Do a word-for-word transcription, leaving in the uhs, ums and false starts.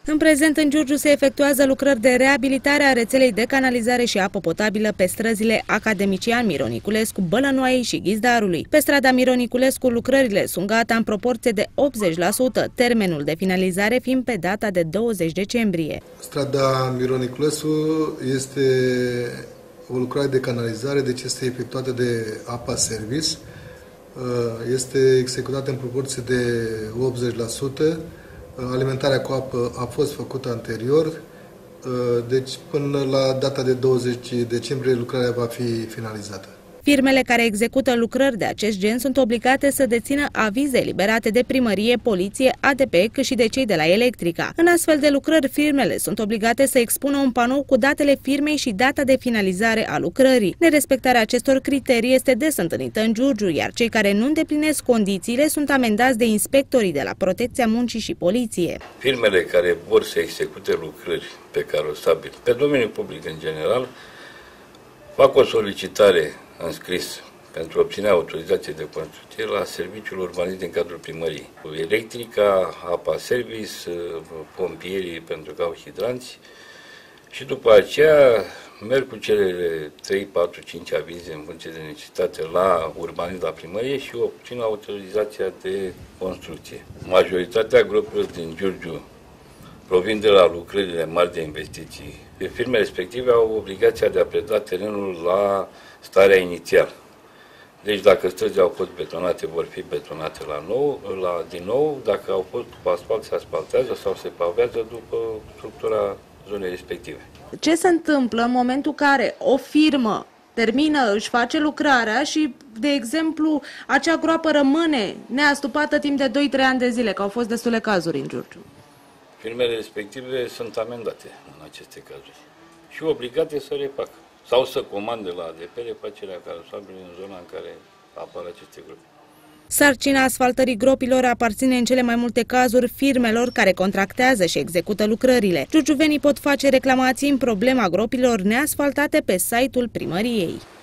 În prezent, în Giurgiu se efectuează lucrări de reabilitare a rețelei de canalizare și apă potabilă pe străzile Academician Miron Niculescu, Bălănoaiei și Ghizdarului. Pe strada Miron Niculescu, lucrările sunt gata în proporție de optzeci la sută, termenul de finalizare fiind pe data de douăzeci decembrie. Strada Miron Niculescu este o lucrare de canalizare, deci este efectuată de Apa Service. Este executată în proporție de optzeci la sută. Alimentarea cu apă a fost făcută anterior, deci până la data de douăzeci decembrie lucrarea va fi finalizată. Firmele care execută lucrări de acest gen sunt obligate să dețină avize eliberate de primărie, poliție, A D P, cât și de cei de la Electrica. În astfel de lucrări, firmele sunt obligate să expună un panou cu datele firmei și data de finalizare a lucrării. Nerespectarea acestor criterii este des întâlnită în Giurgiu, iar cei care nu îndeplinesc condițiile sunt amendați de inspectorii de la Protecția Muncii și Poliție. Firmele care vor să execute lucrări pe carosabil, pe domeniul public în general, fac o solicitare în scris pentru obținerea autorizației de construcție la Serviciul Urbanism din cadrul primăriei. Electrica, Apa Service, pompierii pentru că au hidranți și după aceea merg cu cele trei, patru, cinci avize în funcție de necesitate la urbanism la primărie și obțin autorizația de construcție. Majoritatea grupurilor din Giurgiu provin de la lucrările mari de investiții. Firmele respective au obligația de a preda terenul la starea inițială. Deci dacă străzile au fost betonate, vor fi betonate la nou, la, din nou, dacă au fost cu asfalt, se asfaltează sau se pavează după structura zonei respective. Ce se întâmplă în momentul în care o firmă termină, își face lucrarea și, de exemplu, acea groapă rămâne neastupată timp de doi trei ani de zile, că au fost destule cazuri în Giurgiu? Firmele respective sunt amendate în aceste cazuri și obligate să refacă sau să comande la A D P refacerea carosabilului în zona în care apar aceste gropi. Sarcina asfaltării gropilor aparține în cele mai multe cazuri firmelor care contractează și execută lucrările. Giurgiuvenii pot face reclamații în problema gropilor neasfaltate pe site-ul primăriei.